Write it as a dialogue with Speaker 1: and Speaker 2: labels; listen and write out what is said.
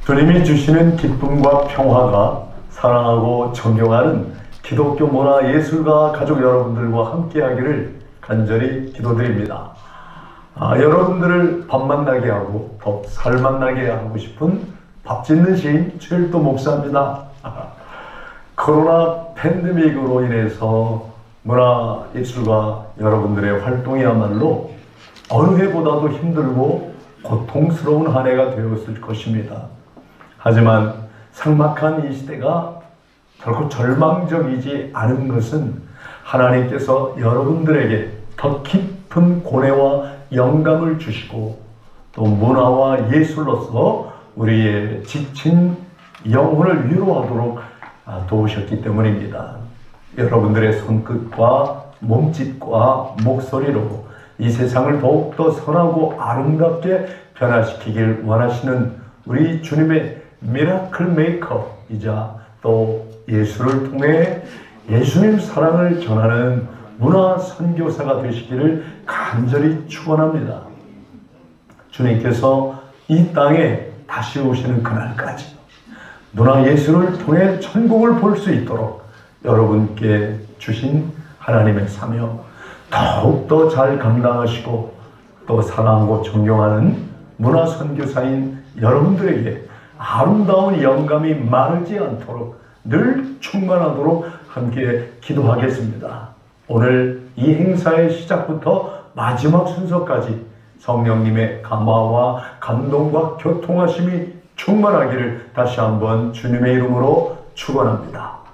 Speaker 1: 주님이 주시는 기쁨과 평화가 사랑하고 존경하는 기독교 문화 예술가 가족 여러분들과 함께하기를 간절히 기도드립니다. 여러분들을 밥 만나게 하고 더 살 만나게 하고 싶은 밥 짓는 시인 최일도 목사입니다. 코로나 팬데믹으로 인해서 문화 예술가 여러분들의 활동이야말로 어느 해보다도 힘들고 고통스러운 한 해가 되었을 것입니다. 하지만 삭막한 이 시대가 결코 절망적이지 않은 것은 하나님께서 여러분들에게 더 깊은 고뇌와 영감을 주시고 또 문화와 예술로서 우리의 지친 영혼을 위로하도록 도우셨기 때문입니다. 여러분들의 손끝과 몸짓과 목소리로 이 세상을 더욱더 선하고 아름답게 변화시키길 원하시는 우리 주님의 미라클 메이커이자 또 예술을 통해 예수님 사랑을 전하는 문화 선교사가 되시기를 간절히 축원합니다. 주님께서 이 땅에 다시 오시는 그날까지 문화 예술을 통해 천국을 볼 수 있도록 여러분께 주신 하나님의 사명 더욱더 잘 감당하시고 또 사랑하고 존경하는 문화 선교사인 여러분들에게 아름다운 영감이 마르지 않도록 늘 충만하도록 함께 기도하겠습니다. 오늘 이 행사의 시작부터 마지막 순서까지 성령님의 감화와 감동과 교통하심이 충만하기를 다시 한번 주님의 이름으로 축원합니다.